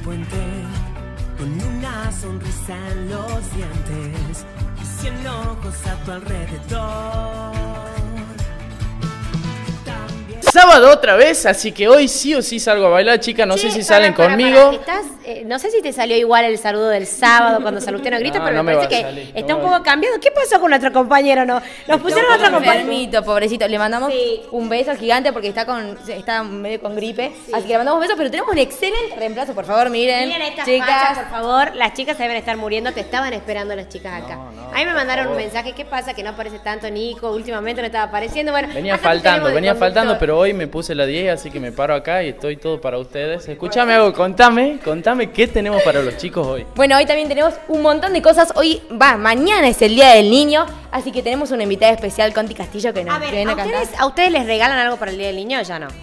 puente, con una sonrisa en los dientes y 100 ojos a tu alrededor. Sábado otra vez, así que hoy sí o sí salgo a bailar, chicas. No sé si salen conmigo. No sé si te salió igual el saludo del sábado cuando saludaste a Grito, pero me parece que está un poco cambiado. ¿Qué pasó con nuestro compañero? Nos pusieron otro compañero. Pobrecito. Le mandamos un beso gigante porque está medio con gripe. Así que le mandamos un beso, pero tenemos un excelente reemplazo. Por favor, miren. Miren estas chicas, fachas, por favor. Las chicas se deben estar muriendo. Te estaban esperando las chicas acá. A mí me mandaron un mensaje. ¿Qué pasa? Que no aparece tanto Nico. Últimamente no estaba apareciendo. Bueno, venía faltando, pero hoy me puse la 10, así que me paro acá y estoy todo para ustedes. Escúchame algo, contame qué tenemos para los chicos hoy. Bueno, hoy también tenemos un montón de cosas. Mañana es el Día del Niño, así que tenemos una invitada especial, Conti Castillo, que nos viene a cantar. ¿A ustedes les regalan algo para el Día del Niño o ya no?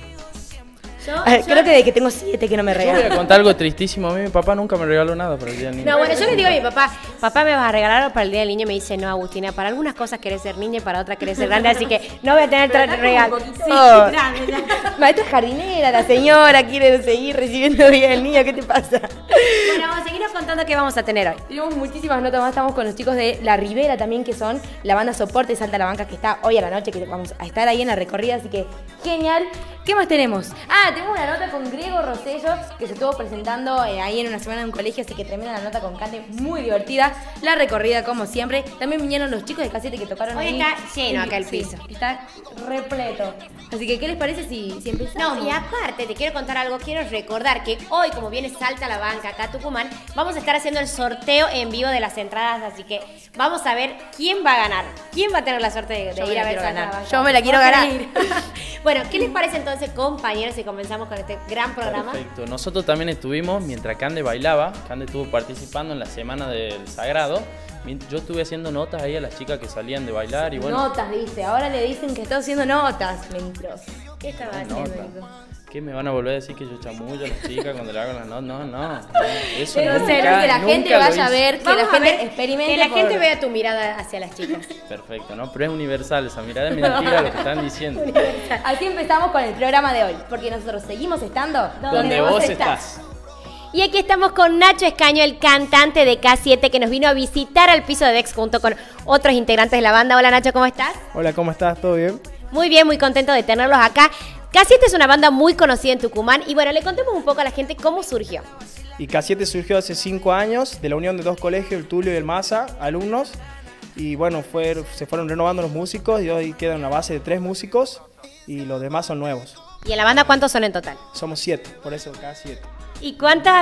Creo que desde que tengo 7 que no me regalan. Yo voy a contar algo tristísimo. A mí mi papá nunca me regaló nada para el Día del Niño. No, bueno, yo le digo a mi papá, ¿me vas a regalar algo para el Día del Niño? Y me dice, no, Agustina, para algunas cosas querés ser niña y para otras querés ser grande, así que no voy a tener regalo. Sí, grande ya. Maestra jardinera, la señora quiere seguir recibiendo Día del Niño, ¿qué te pasa? Bueno, vamos a seguirnos contando qué vamos a tener hoy. Tenemos muchísimas notas más, estamos con los chicos de La Ribera también, que son la banda Soporte Salta la Banca, que está hoy a la noche, que vamos a estar ahí en la recorrida, así que genial. ¿Qué más tenemos? Tenemos una nota con Griego Rosello, que se estuvo presentando ahí en una semana en un colegio, así que tremenda la nota con Cande, muy divertida. La recorrida, como siempre. También vinieron los chicos de K7 que tocaron hoy. Hoy está lleno acá el piso. Está repleto. Así que, ¿qué les parece si empezamos? No, y aparte, te quiero contar algo. Quiero recordar que hoy, como viene Salta la Banca acá a Tucumán, vamos a estar haciendo el sorteo en vivo de las entradas, así que vamos a ver quién va a ganar. ¿Quién va a tener la suerte de ir a ver Salta la Banca? Yo me la quiero ganar. Bueno, ¿qué les parece entonces, compañeros, si comenzamos con este gran programa? Perfecto. Nosotros también estuvimos, mientras Cande bailaba, Cande estuvo participando en la Semana del Sagrado. Yo estuve haciendo notas ahí a las chicas que salían de bailar y bueno. Notas, dice. Ahora le dicen que está haciendo notas. Mentiroso. ¿Qué estaba haciendo, Nico? ¿Qué me van a volver a decir que yo chamullo a las chicas cuando le hago las notas? No. Eso pero nunca, que la gente vaya a ver, que la gente experimente. Que la gente vea tu mirada hacia las chicas. Perfecto, ¿no? Pero es universal, esa mirada es mentira lo que están diciendo. Así empezamos con el programa de hoy, porque nosotros seguimos estando donde vos estás. Y aquí estamos con Nacho Escaño, el cantante de K7, que nos vino a visitar al piso de Dex junto con otros integrantes de la banda. Hola Nacho, ¿cómo estás? Hola, ¿cómo estás? ¿Todo bien? Muy bien, muy contento de tenerlos acá. K7 es una banda muy conocida en Tucumán y bueno, le contemos un poco a la gente cómo surgió. Y K7 surgió hace 5 años de la unión de 2 colegios, el Tulio y el Maza, alumnos. Y bueno, se fueron renovando los músicos y hoy queda una base de 3 músicos y los demás son nuevos. ¿Y en la banda cuántos son en total? Somos 7, por eso K7. ¿Y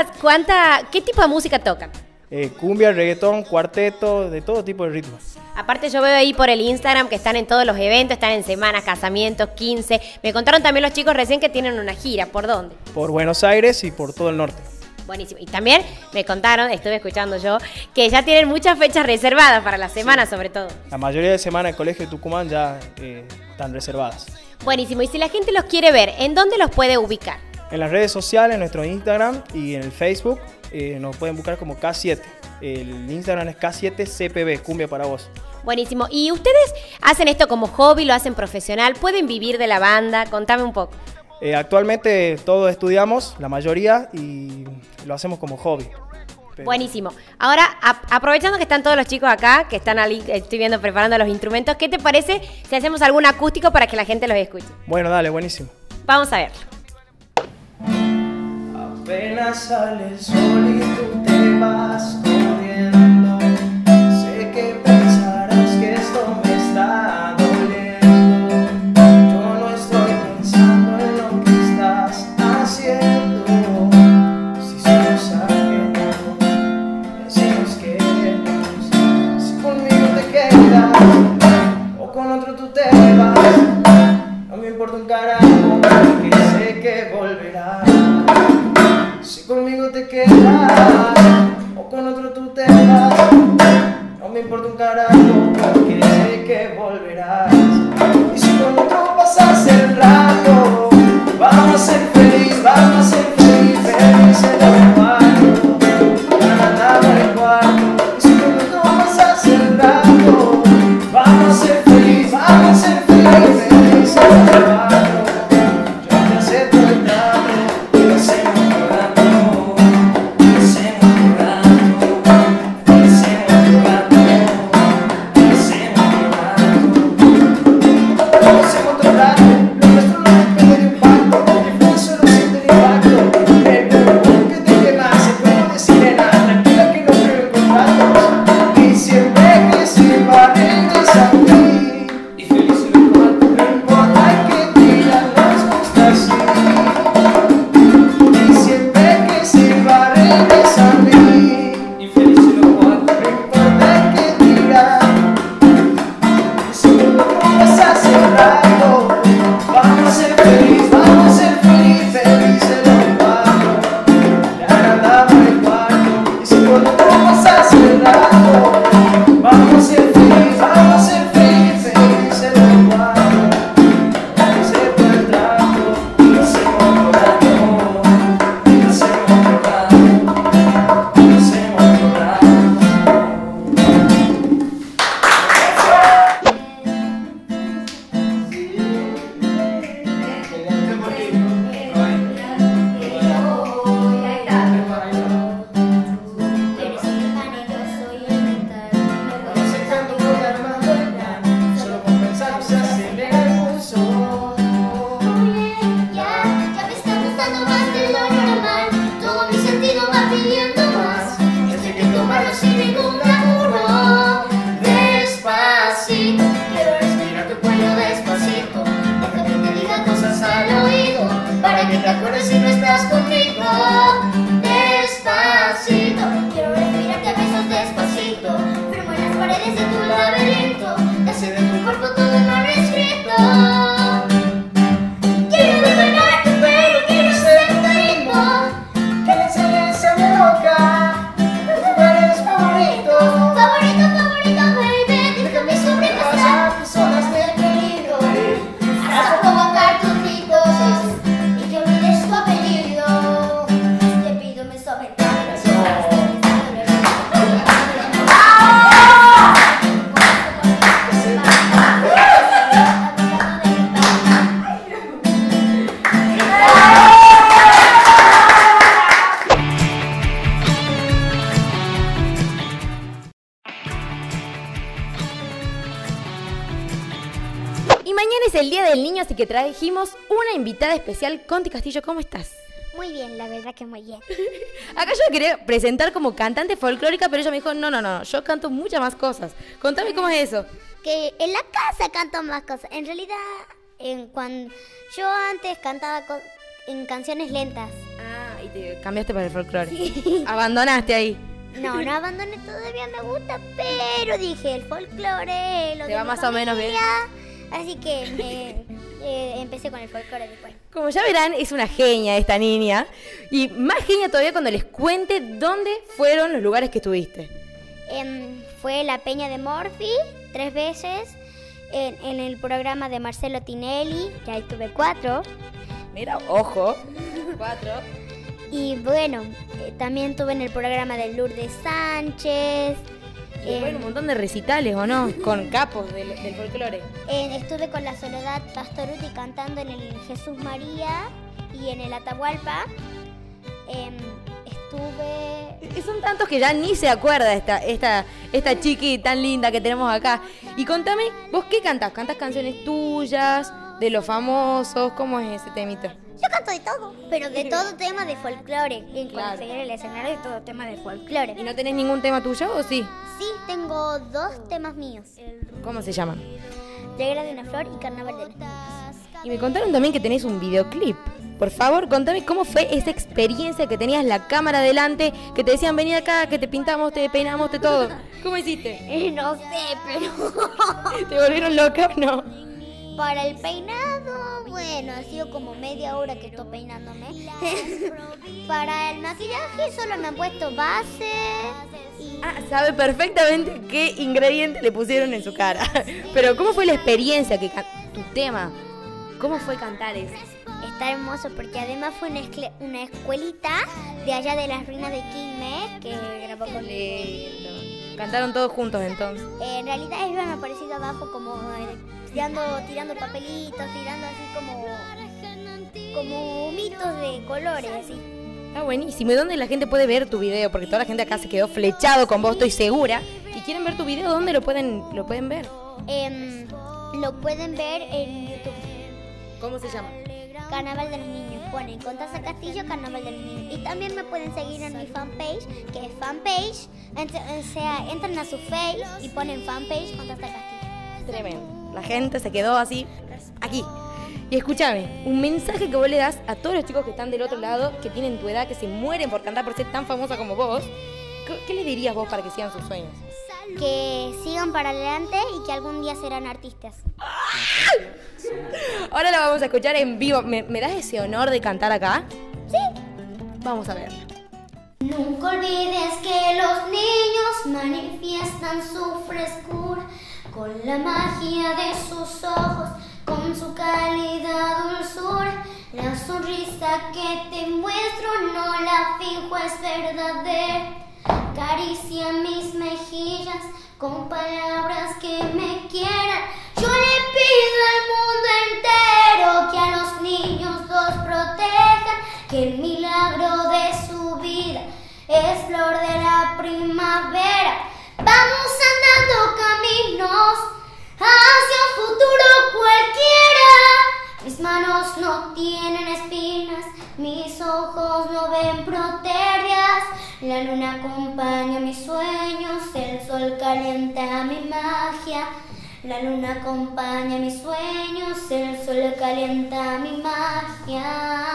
qué tipo de música tocan? Cumbia, reggaetón, cuarteto, de todo tipo de ritmos. Aparte yo veo ahí por el Instagram que están en todos los eventos, están en semanas, casamientos, 15. Me contaron también los chicos recién que tienen una gira. ¿Por dónde? Por Buenos Aires y por todo el norte. Buenísimo. Y también me contaron, estuve escuchando yo, que ya tienen muchas fechas reservadas para la semana, sobre todo. La mayoría de semanas del Colegio de Tucumán ya están reservadas. Buenísimo. Y si la gente los quiere ver, ¿en dónde los puede ubicar? En las redes sociales, en nuestro Instagram y en el Facebook, nos pueden buscar como K7. El Instagram es K7CPB, Cumbia para Vos. Buenísimo. ¿Y ustedes hacen esto como hobby, lo hacen profesional? ¿Pueden vivir de la banda? Contame un poco. Actualmente todos estudiamos, la mayoría, y lo hacemos como hobby. Buenísimo. Ahora, aprovechando que están todos los chicos acá, que están ahí, estoy viendo preparando los instrumentos, ¿qué te parece si hacemos algún acústico para que la gente los escuche? Bueno, dale, buenísimo. Vamos a ver. Apenas sale el sol y tú te vas corriendo. Sé que pensarás que esto me está doliendo. Yo no estoy pensando en lo que estás haciendo. Si somos ajenos y así nos queremos. Si conmigo te quedas o con otro tú te vas, no me importa un carajo porque sé que volverás. Si conmigo te quedas o con otro tú te vas, no me importa un carajo porque sé que volverás. Y si con otro pasas el rato, vamos a ser felices, vamos a ser felices en el cuarto, ganando en el cuarto. Y si con otro pasas el rato, vamos a ser felices, vamos a ser felices en el cuarto. Yo te acepto el trato y lo hacemos llorando. rato. Vamos a ser felices, felices los cuatro. Ya agrandamos el cuarto y si por no pasas el rato. Vamos a ser felices, felices los cuatro. Vamos a ser por el trato y lo hacemos llorando. Y lo hacemos llorando. Y lo hacemos llorando. Solo con pensar se acelera el pulso. Ya me está gustando más de lo normal. Todo mi sentido va pidiendo más. Este que tomarlo sin ningún apuro. Despacito, quiero respirar tu cuello despacito. Deja que te diga cosas al oído, para que te acuerdes si no estás conmigo. Despacito, quiero respirarte a besos despacito. Firmo en las paredes de tu laberinto. Hace de tu cuerpo todo el mar escrito. Quiero develar tu pelo, quiero ser tu ritmo. Que la excelencia me boca. Tus lugares favoritos. Favorito, favorito, baby. Déjame sobrepasar Tus olas de peligro. hasta provocar tus gritos y que olvides tu apellido. Te pido me sobrepases las horas de mi Y mañana es el Día del Niño, así que trajimos una invitada especial. Conti Castillo, ¿cómo estás? Muy bien, la verdad que muy bien. Acá yo la quería presentar como cantante folclórica, pero ella me dijo, no, yo canto muchas más cosas. Contame cómo es eso. Que en la casa canto más cosas. En realidad, cuando yo antes cantaba en canciones lentas. Ah, y te cambiaste para el folclore. Abandonaste ahí. No abandoné, todavía me gusta, pero dije el folclore, lo Te de va mi más o menos bien. familia, así que empecé con el folclore después. Como ya verán, es una genia esta niña. Y más genia todavía cuando les cuente dónde fueron los lugares que estuviste. Fue la Peña de Morphy 3 veces, en el programa de Marcelo Tinelli, que ahí tuve 4. Mira, ojo. 4. Y bueno, también estuve en el programa de Lourdes Sánchez. Y después un montón de recitales, ¿o no? Con capos del folclore. Estuve con la Soledad Pastoruti cantando en el Jesús María y en el Atahualpa. Son tantos que ya ni se acuerda esta chiqui tan linda que tenemos acá. Y contame, ¿vos qué cantás? ¿Cantás canciones tuyas, de los famosos? ¿Cómo es ese temita? Yo canto de todo, pero de todo tema de folclore. En cuanto Claro. se viene el escenario, de todo tema de folclore. ¿Y no tenés ningún tema tuyo o sí? Sí, tengo 2 temas míos. ¿Cómo se llaman? Regra de una flor y Carnaval de los niños. Y me contaron también que tenés un videoclip. Por favor, contame cómo fue esa experiencia que tenías la cámara delante, que te decían vení acá, que te pintamos, te peinamos, te todo. ¿Cómo hiciste? No sé, pero ¿Te volvieron loca o no? para el peinado, bueno, ha sido como media hora que estoy peinándome. Para el maquillaje solo me han puesto base y Ah, sabe perfectamente qué ingrediente le pusieron en su cara. Pero ¿cómo fue la experiencia, tu tema? ¿Cómo fue cantar eso? está hermoso porque además fue una escuelita de allá de las ruinas de Quilmes que grabó con Lindo. Cantaron todos juntos entonces. En realidad ellos han aparecido abajo como tirando papelitos, tirando así como humitos de colores, así. Está buenísimo. ¿Y dónde la gente puede ver tu video? Porque toda la gente acá se quedó flechado con vos, estoy segura. Y quieren ver tu video, ¿dónde lo pueden ver? Lo pueden ver en YouTube. ¿Cómo se llama? Carnaval de los Niños. Ponen Contasa Castillo, Carnaval de los Niños. Y también me pueden seguir en mi fanpage, que es fanpage. Entran a su face y ponen fanpage Contasa Castillo. Tremendo. La gente se quedó así, aquí. Y escúchame, un mensaje que vos le das a todos los chicos que están del otro lado, que tienen tu edad, que se mueren por cantar, por ser tan famosa como vos. ¿Qué les dirías vos para que sigan sus sueños? Que sigan para adelante y que algún día serán artistas. Ahora la vamos a escuchar en vivo. ¿Me das ese honor de cantar acá? Sí. Vamos a ver. Nunca olvides que los niños manifiestan su frescura con la magia de sus ojos, con su cálida dulzura. La sonrisa que te muestro no la finjo, es verdadera. Acaricia mis mejillas con palabras que me quieran. Yo le pido al mundo entero que a los niños los protejan, que el milagro de su vida es flor de la primavera. Vamos andando caminos hacia un futuro cualquiera. Mis manos no tienen espinas, mis ojos no ven proterias. La luna acompaña mis sueños, el sol calienta mi magia. La luna acompaña mis sueños, el sol calienta mi magia.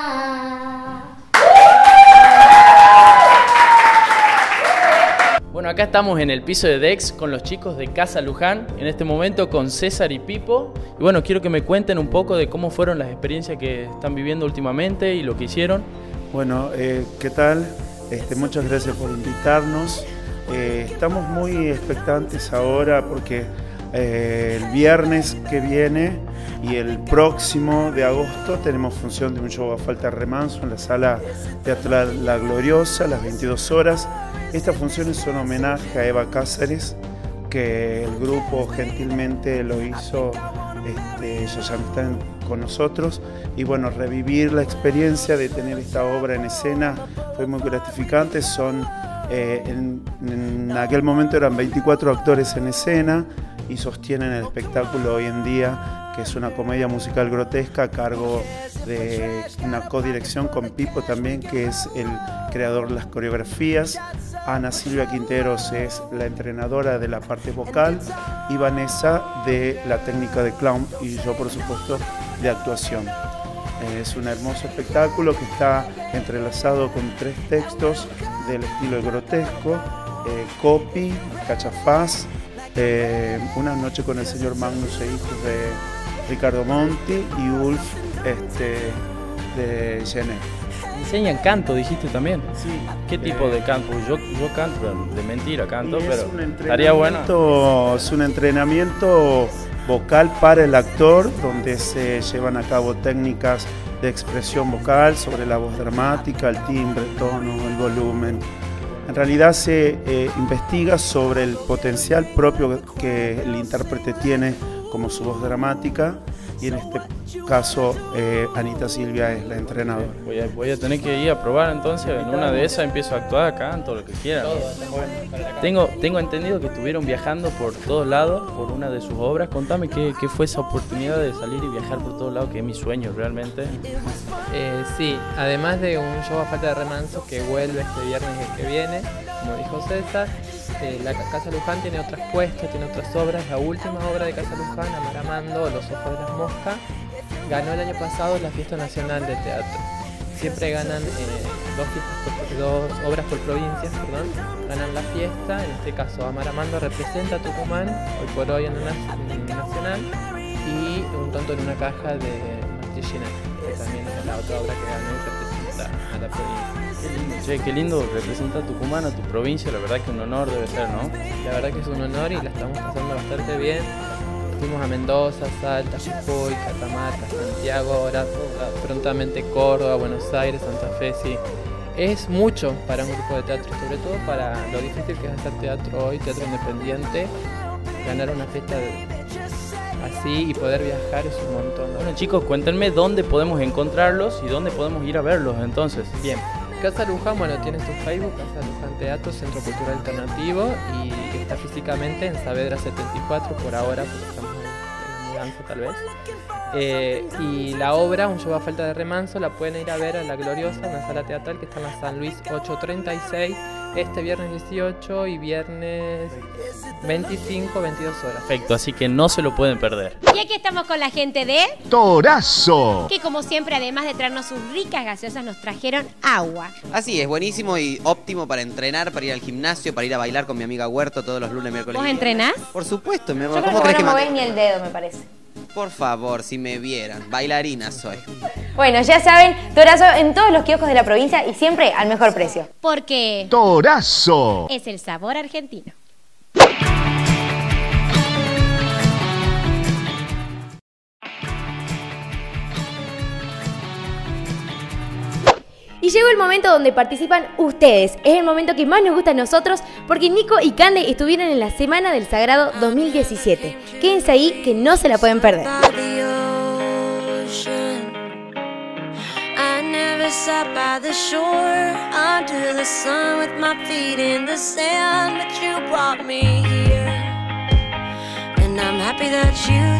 Bueno, acá estamos en el piso de Dex con los chicos de Casa Luján, en este momento con César y Pipo. Y bueno, quiero que me cuenten un poco de cómo fueron las experiencias que están viviendo últimamente y lo que hicieron. Bueno, ¿qué tal? Muchas gracias por invitarnos. Estamos muy expectantes ahora porque el viernes que viene y el próximo de agosto tenemos función de un show a falta de remanso en la sala teatral La Gloriosa a las 22 horas. Estas funciones son homenaje a Eva Cáceres, que el grupo gentilmente lo hizo, ellos ya están con nosotros, y bueno, revivir la experiencia de tener esta obra en escena fue muy gratificante. En aquel momento eran 24 actores en escena y sostienen el espectáculo hoy en día, que es una comedia musical grotesca a cargo de una codirección con Pipo también, que es el creador de las coreografías. Ana Silvia Quinteros es la entrenadora de la parte vocal y Vanessa de la técnica de clown, y yo por supuesto de actuación. Es un hermoso espectáculo que está entrelazado con 3 textos del estilo grotesco: Copy, Cachafaz, Una noche con el señor Magnus e hijos de Ricardo Monti, y Ulf de Genet. Enseñan canto, dijiste también. Sí. ¿Qué tipo de canto? Yo canto, de mentira canto, es pero un estaría bueno. Es un entrenamiento vocal para el actor, donde se llevan a cabo técnicas de expresión vocal sobre la voz dramática, el timbre, el tono, el volumen. En realidad se investiga sobre el potencial propio que el intérprete tiene como su voz dramática, y en este caso Anita Silvia es la entrenadora. Voy a tener que ir a probar entonces, en una de esas empiezo a actuar, canto, lo que quiera. Tengo entendido que estuvieron viajando por todos lados por una de sus obras. Contame qué fue esa oportunidad de salir y viajar por todos lados, que es mi sueño realmente. Sí, además de un show a falta de remanso que vuelve este viernes y el que viene, como dijo César, la Casa Luján tiene otras puestas, tiene otras obras. La última obra de Casa Luján, Amaramando, Los ojos de las moscas, ganó el año pasado la Fiesta Nacional de Teatro. Siempre ganan dos obras por provincias, ganan la fiesta. En este caso Amaramando representa a Tucumán, hoy por hoy en una nacional, y Un tonto en una caja de Martí Ginet, que también es la otra obra que ganó y representa a la provincia. Qué lindo representa a Tucumán, a tu provincia, la verdad que un honor debe ser, ¿no? La verdad que es un honor y la estamos pasando bastante bien. Fuimos a Mendoza, Salta, Jujuy, Catamarca, Santiago, ahora prontamente Córdoba, Buenos Aires, Santa Fe, sí. Es mucho para un grupo de teatro, sobre todo para lo difícil que es hacer teatro hoy, teatro independiente. Ganar una fiesta así y poder viajar es un montón. Bueno, chicos, cuéntenme dónde podemos encontrarlos y dónde podemos ir a verlos entonces. Bien. Casa Luján, bueno, tiene su Facebook, Casa Luján Teatro, Centro Cultural Alternativo, y está físicamente en Saavedra 74 por ahora, porque estamos en mudanza tal vez. Y la obra, Un show a falta de remanso, la pueden ir a ver a La Gloriosa, en la sala teatral que está en la San Luis 836, este viernes 18 y viernes 25, 22 horas. Perfecto, así que no se lo pueden perder. Y aquí estamos con la gente de Torazo, que, como siempre, además de traernos sus ricas gaseosas, nos trajeron agua. Así es, buenísimo y óptimo para entrenar, para ir al gimnasio, para ir a bailar con mi amiga Huerto todos los lunes, miércoles. ¿Vos entrenás? Por supuesto, mi amor. Yo creo que no movés ni el dedo, me parece. Por favor, si me vieran, bailarina soy. Bueno, ya saben, Torazo en todos los kioscos de la provincia y siempre al mejor precio. Porque Torazo. es el sabor argentino. Y llegó el momento donde participan ustedes. Es el momento que más nos gusta a nosotros porque Nico y Cande estuvieron en la Semana del Sagrado 2017. Quédense ahí que no se la pueden perder. Sat by the shore under the sun with my feet in the sand, but you brought me here, and I'm happy that you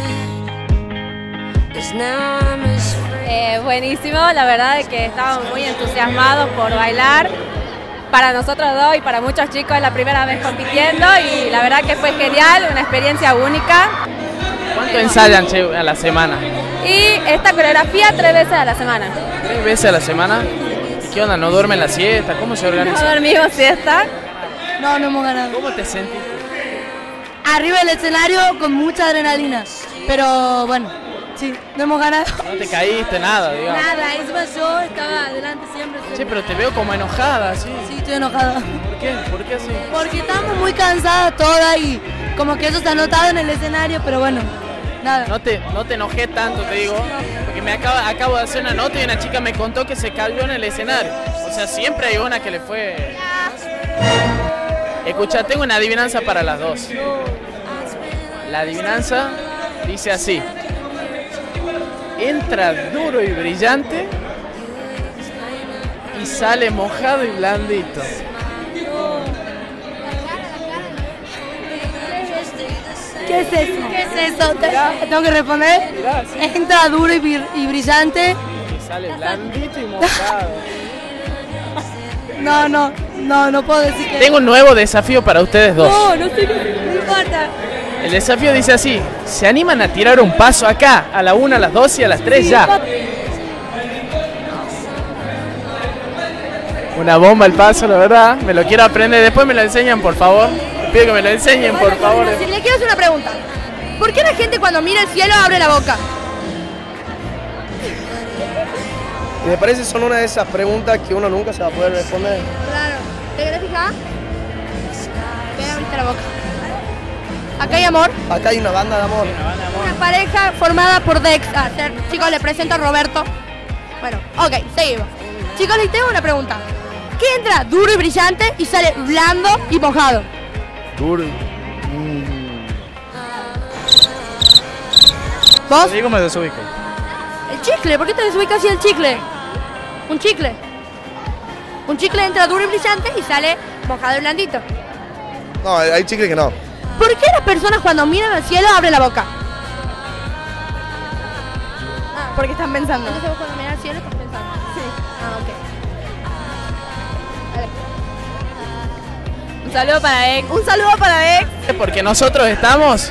did, 'cause now I'm as free. Buenísimo, la verdad es que estábamos muy entusiasmados por bailar. Para nosotros dos y para muchos chicos es la primera vez compitiendo y la verdad que fue genial, una experiencia única. ¿Cuánto ensayan a la semana? Y esta coreografía 3 veces a la semana. 3 veces a la semana. ¿Qué onda? ¿No duermen la siesta? ¿Cómo se organiza? No dormimos siesta. No hemos ganado. ¿Cómo te sentís? Arriba del escenario con mucha adrenalina. Pero bueno, sí, no hemos ganado. No te caíste, nada, digamos. Nada, encima yo estaba adelante siempre. Sí, pero te veo como enojada, ¿sí? Sí, estoy enojada. ¿Por qué? ¿Por qué así? Porque estamos muy cansadas todas y como que eso se ha notado en el escenario, pero bueno. Nada. No te enojé tanto, te digo, porque acabo de hacer una nota y una chica me contó que se cayó en el escenario. O sea, siempre hay una que le fue... Escucha, tengo una adivinanza para las dos. La adivinanza dice así. Entra duro y brillante y sale mojado y blandito. ¿Qué es eso? ¿Qué es eso? ¿Tengo que responder? Mirá, sí. Entra duro y brillante. Y sale blandito y mojado. No puedo decir que... Tengo un nuevo desafío para ustedes dos. No sé, no importa. El desafío dice así. ¿Se animan a tirar un paso acá? A la 1, a las 2 y a las 3 ya. Una bomba el paso, la verdad. Me lo quiero aprender. Después me lo enseñan, por favor. Pido que me lo enseñen, por favor. Si le quiero hacer una pregunta. ¿Por qué la gente cuando mira el cielo abre la boca? Y me parece que son una de esas preguntas que uno nunca se va a poder responder. Claro. ¿Te querés fijar? ¿Qué abriste la boca? Acá hay amor. Acá hay una banda de amor. Una pareja formada por Dex. Chicos, le presento a Roberto. Bueno, ok, seguimos. Chicos, les tengo una pregunta. ¿Qué entra duro y brillante y sale blando y mojado? Duro. ¿Vos? Digo, me desubico. El chicle, ¿por qué te desubicas así el chicle? Un chicle. Un chicle entra duro y brillante y sale mojado y blandito. No, hay chicles que no. ¿Por qué las personas cuando miran al cielo abren la boca? Porque están pensando. Entonces vos cuando miras al cielo estás pensando. Sí. Ok. Un saludo para Ex. Un saludo para Dex. Porque nosotros estamos...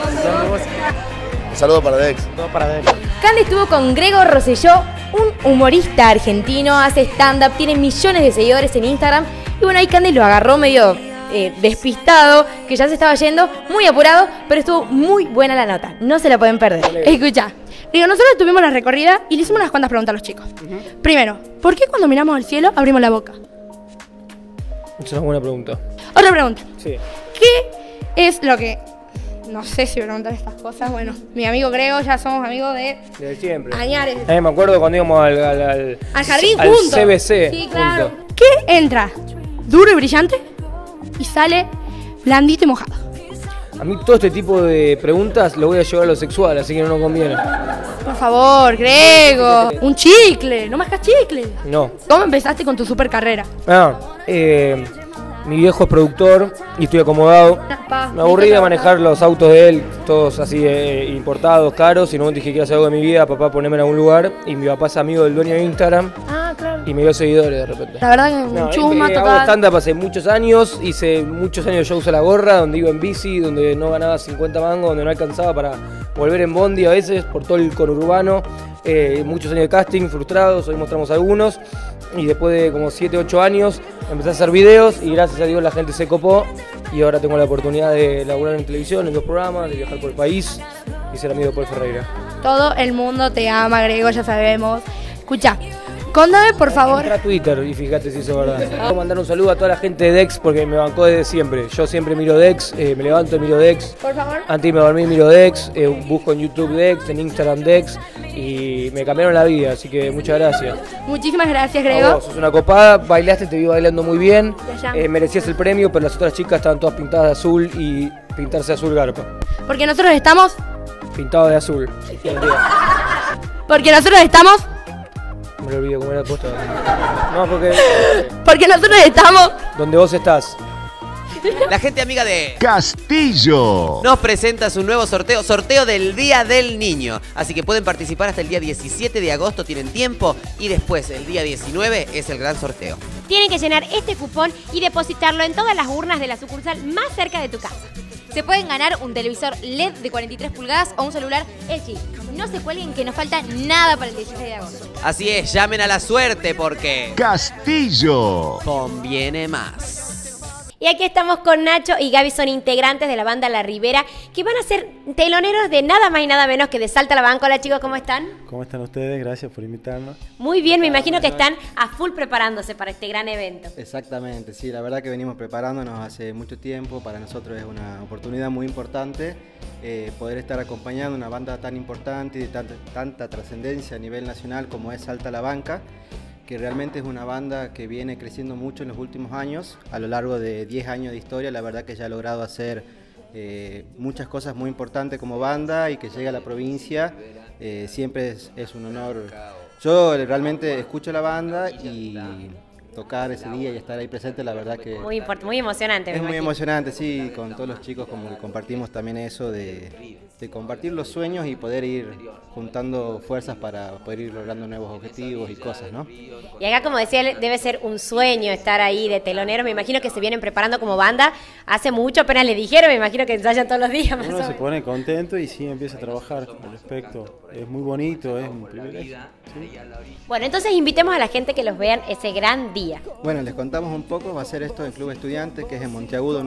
Un saludo para Dex. Cande estuvo con Grego Rosselló, un humorista argentino, hace stand-up, tiene millones de seguidores en Instagram. Y bueno, ahí Cande lo agarró medio despistado, que ya se estaba yendo, muy apurado, pero estuvo muy buena la nota. No se la pueden perder. Escucha, digo, nosotros tuvimos la recorrida y le hicimos unas cuantas preguntas a los chicos. Primero, ¿por qué cuando miramos al cielo abrimos la boca? Es una buena pregunta. Otra pregunta. Sí. ¿Qué es lo que... No sé si preguntan estas cosas. Bueno, mi amigo Grego, ya somos amigos de siempre. añares. Me acuerdo cuando íbamos al jardín al juntos. CBC. Sí, claro. juntos. ¿Qué entra duro y brillante y sale blandito y mojado? A mí todo este tipo de preguntas lo voy a llevar a lo sexual, así que no nos conviene. Por favor, Grego. Un chicle, no mascas chicle. No. ¿Cómo empezaste con tu super carrera? Mi viejo es productor y estoy acomodado. Me aburrí de manejar los autos de él, todos así importados, caros. Y en un momento dije, quiero hacer algo de mi vida, papá, poneme en algún lugar. Y mi papá es amigo del dueño de Instagram. Ah, claro. Y me dio seguidores de repente. La verdad que un chusma hago total. stand-up hace muchos años, hice muchos años yo usé la gorra, donde iba en bici, donde no ganaba 50 mangos, donde no alcanzaba para volver en bondi a veces, por todo el conurbano. Muchos años de casting frustrados, hoy mostramos algunos. Y después de como 7, 8 años empecé a hacer videos y gracias a Dios la gente se copó. Y ahora tengo la oportunidad de laburar en televisión, en 2 programas, de viajar por el país. y ser amigo de Paul Ferreira. Todo el mundo te ama, Grego, ya sabemos. Escucha, contame por favor. Entra a Twitter y fíjate si eso es verdad. Quiero mandar un saludo a toda la gente de Dex porque me bancó desde siempre. Yo siempre miro Dex, me levanto y miro Dex. Por favor. Antes de irme a dormir miro Dex, busco en YouTube Dex, en Instagram Dex y me cambiaron la vida, así que muchas gracias. Muchísimas gracias, A Grego. vos, sos una copada, bailaste, te vi bailando muy bien, Ya, ya. merecías el premio, pero las otras chicas estaban todas pintadas de azul y pintarse de azul garpa. Porque nosotros estamos... Pintado de azul. Porque nosotros estamos... Me lo olvidé cómo era puesto. No, porque... Porque nosotros estamos... Donde vos estás. La gente amiga de Castillo nos presenta su nuevo sorteo del Día del Niño. Así que pueden participar hasta el día 17 de agosto, tienen tiempo. Y después, el día 19, es el gran sorteo. Tienen que llenar este cupón y depositarlo en todas las urnas de la sucursal más cerca de tu casa. Se pueden ganar un televisor LED de 43 pulgadas o un celular LG. No se cuelguen que no falta nada para el 16 de agosto. Así es, llamen a la suerte porque Castillo conviene más. Y aquí estamos con Nacho y Gaby, son integrantes de la banda La Ribera, que van a ser teloneros de nada más y nada menos que de Salta la Banca. Hola chicos, ¿cómo están? ¿Cómo están ustedes? Gracias por invitarnos. Muy bien, me imagino que están a full preparándose para este gran evento. Exactamente, sí, la verdad que venimos preparándonos hace mucho tiempo. Para nosotros es una oportunidad muy importante poder estar acompañando una banda tan importante y de tanta trascendencia a nivel nacional como es Salta la Banca, que realmente es una banda que viene creciendo mucho en los últimos años. A lo largo de 10 años de historia, la verdad que ya ha logrado hacer muchas cosas muy importantes como banda, y que llegue a la provincia siempre es un honor. Yo realmente escucho la banda y tocar ese día y estar ahí presente, la verdad que Muy emocionante. es muy emocionante, sí, con todos los chicos como que compartimos también eso de compartir los sueños y poder ir juntando fuerzas para poder ir logrando nuevos objetivos y cosas, ¿no? Y acá, como decía él, debe ser un sueño estar ahí de telonero. Me imagino que se vienen preparando como banda hace mucho, apenas le dijeron, me imagino que ensayan todos los días. Más o Uno se menos. pone contento y sí empieza a trabajar al respecto. Es muy bonito, es un privilegio. ¿sí? Bueno, entonces invitemos a la gente que los vean ese gran día. Bueno, les contamos un poco, va a ser esto en Club Estudiante, que es en Monteagudo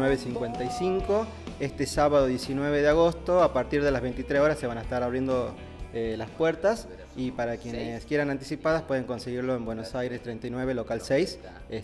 955, este sábado 19 de agosto, a partir de las 23 horas se van a estar abriendo las puertas, y para quienes quieran anticipadas pueden conseguirlo en Buenos Aires 39, local 6,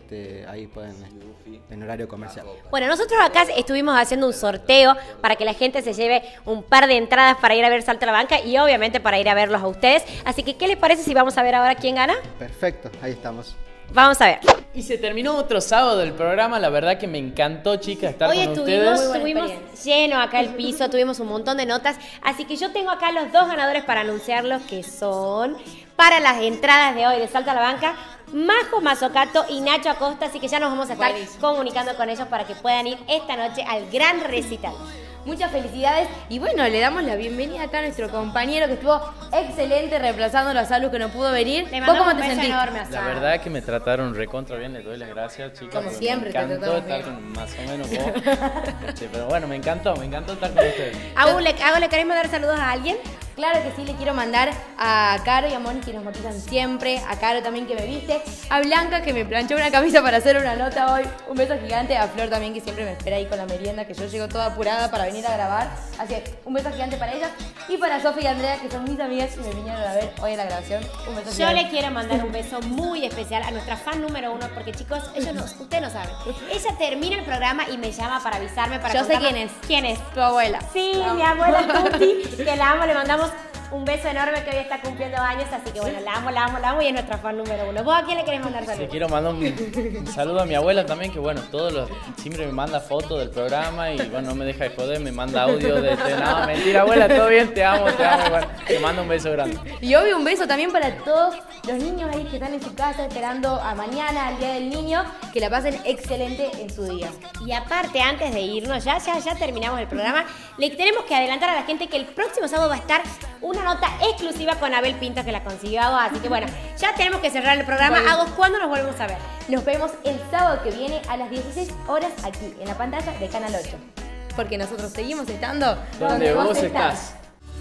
ahí pueden, en horario comercial. Bueno, nosotros acá estuvimos haciendo un sorteo para que la gente se lleve un par de entradas para ir a ver Salta la Banca y obviamente para ir a verlos a ustedes. Así que, ¿qué les parece si vamos a ver ahora quién gana? Perfecto, ahí estamos. Vamos a ver. Y se terminó otro sábado del programa, la verdad que me encantó, chicas, estar Hoy con ustedes. estuvimos lleno acá el piso, tuvimos un montón de notas, así que yo tengo acá los dos ganadores para anunciarlos, que son para las entradas de hoy de Salta a la Banca, Majo Mazzocato y Nacho Acosta, así que ya nos vamos a estar comunicando con ellos para que puedan ir esta noche al gran recital. Muchas felicidades y bueno, le damos la bienvenida acá a nuestro compañero que estuvo excelente reemplazando a Salu que no pudo venir. Le ¿Vos mandamos cómo un te beso sentís? enorme a La verdad que me trataron recontra bien, les doy las gracias, chicas. Como porque siempre te me encantó tratamos estar bien. con más o menos vos. Pero bueno, me encantó estar con ustedes. ¿Le querés mandar saludos a alguien? Claro que sí, le quiero mandar a Caro y a Moni que nos maquillan siempre, a Caro también que me viste, a Blanca que me planchó una camisa para hacer una nota hoy, un beso gigante, a Flor también que siempre me espera ahí con la merienda, que yo llego toda apurada para venir a grabar, así que un beso gigante para ellas, y para Sofía y Andrea que son mis amigas y me vinieron a ver hoy en la grabación, un beso Yo gigante. le quiero mandar un beso muy especial a nuestra fan número 1, porque chicos, ustedes no saben. Ella termina el programa y me llama para avisarme, para Yo sé contarme quién es. ¿Quién es? Tu abuela. Sí, La amo. mi abuela Tuti, que la amo, le mandamos un beso enorme, que hoy está cumpliendo años, así que bueno, la amo y es nuestra fan número 1. ¿Vos a quién le querés mandar Le saludos? quiero mandar un saludo a mi abuela también, que bueno, siempre me manda fotos del programa y bueno, no me deja de joder, me manda audio de no, mentira abuela, todo bien, te amo, y bueno, te mando un beso grande. Y obvio un beso también para todos los niños ahí que están en su casa esperando a mañana, al Día del Niño, que la pasen excelente en su día. Y aparte, antes de irnos, ya terminamos el programa, le tenemos que adelantar a la gente que el próximo sábado va a estar una nota exclusiva con Abel Pinto, que la consiguió Agos, así que bueno, ya tenemos que cerrar el programa. Bueno. Agos, ¿cuándo nos volvemos a ver? Nos vemos el sábado que viene a las 16 horas aquí, en la pantalla de Canal 8. Porque nosotros seguimos estando Donde vos estás.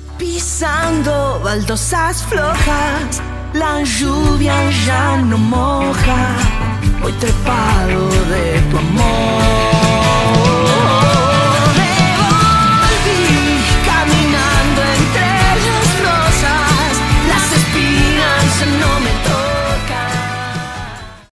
Pisando baldosas flojas, la lluvia ya no moja, voy trepado de tu amor.